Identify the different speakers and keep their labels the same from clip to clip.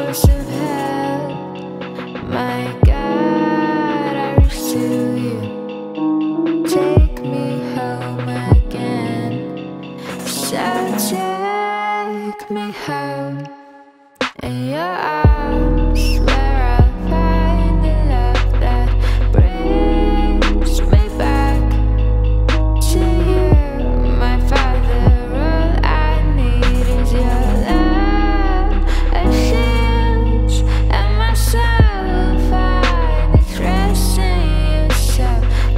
Speaker 1: doors of hell. My God, I reach to you. Take me home again. So take me home in your arms, where I'll find the love that brings me back to you, my Father. All I need is your love, a shield, and my soul find its rest in you. So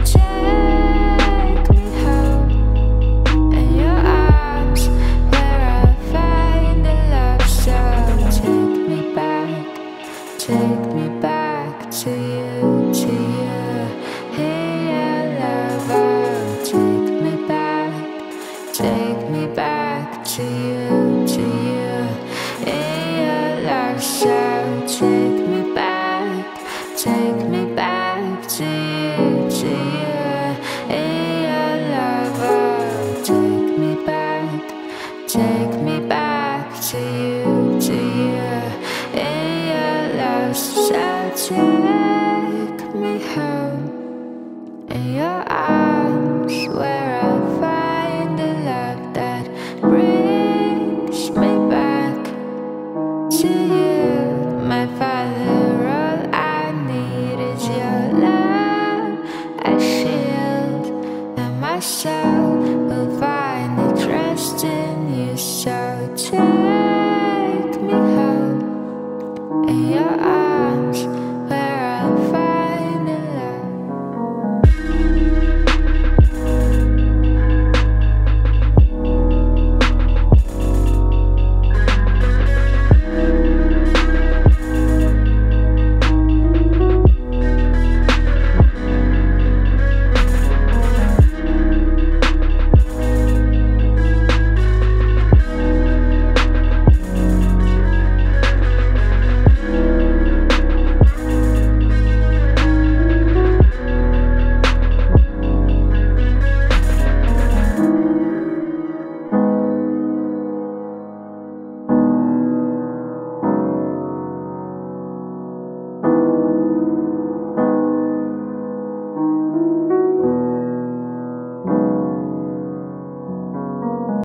Speaker 1: take me home in your arms, where I'll find the love. So take me back to you, to you. Hey, love, oh, take me back to you, to you. Hey, love, so take me back to you, to you. Hey, love, oh, take me back to you, to you. Hey, love, so take me home in your arms, where I'll find the love that brings me back to you, my Father. All I need is your love, a shield, and my soul will find its rest in you. So take me home in your arms.